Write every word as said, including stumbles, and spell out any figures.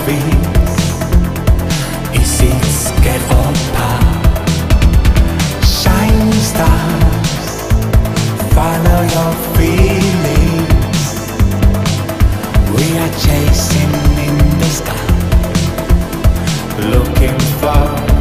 feet. Is it scared or power? Shining stars, follow your feelings. We are chasing in the sky, looking for